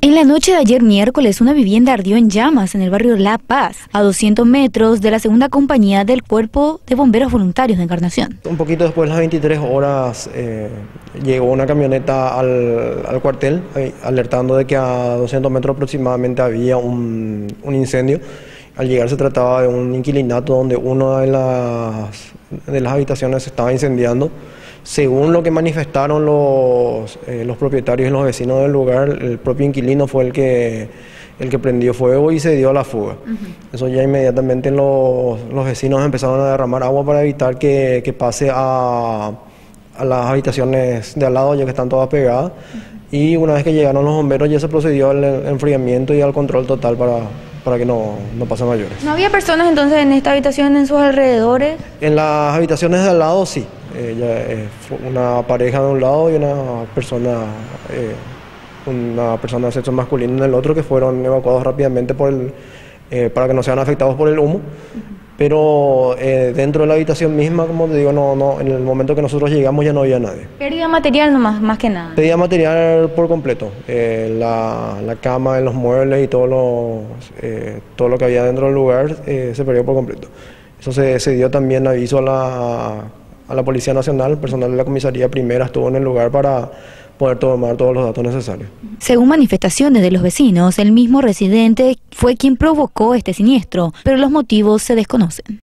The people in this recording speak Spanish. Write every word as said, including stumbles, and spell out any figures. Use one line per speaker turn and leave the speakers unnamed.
En la noche de ayer miércoles, una vivienda ardió en llamas en el barrio La Paz, a doscientos metros de la segunda compañía del Cuerpo de Bomberos Voluntarios de Encarnación.
Un poquito después de las veintitrés horas eh, llegó una camioneta al, al cuartel eh, alertando de que a doscientos metros aproximadamente había un, un incendio. Al llegar se trataba de un inquilinato donde una de las, de las habitaciones se estaba incendiando. Según lo que manifestaron los, eh, los propietarios y los vecinos del lugar, el propio inquilino fue el que, el que prendió fuego y se dio a la fuga. Uh-huh. Eso ya inmediatamente los, los vecinos empezaron a derramar agua para evitar que, que pase a, a las habitaciones de al lado, ya que están todas pegadas. Uh-huh. Y una vez que llegaron los bomberos ya se procedió al enfriamiento y al control total para, para que no, no pase mayores.
¿No había personas entonces en esta habitación, en sus alrededores?
En las habitaciones de al lado sí. Ella eh, fue una pareja de un lado y una persona, eh, una persona de sexo masculino en el otro, que fueron evacuados rápidamente por el, eh, para que no sean afectados por el humo. Uh-huh. Pero eh, dentro de la habitación misma, como te digo, no, no, en el momento que nosotros llegamos ya no había nadie.
Pérdida material nomás, más que nada.
Pérdida material por completo. Eh, la, la cama, los muebles y todo lo, eh, todo lo que había dentro del lugar eh, se perdió por completo. Eso se, se dio también aviso a la... a la Policía Nacional. El personal de la comisaría primera estuvo en el lugar para poder tomar todos los datos necesarios.
Según manifestaciones de los vecinos, el mismo residente fue quien provocó este siniestro, pero los motivos se desconocen.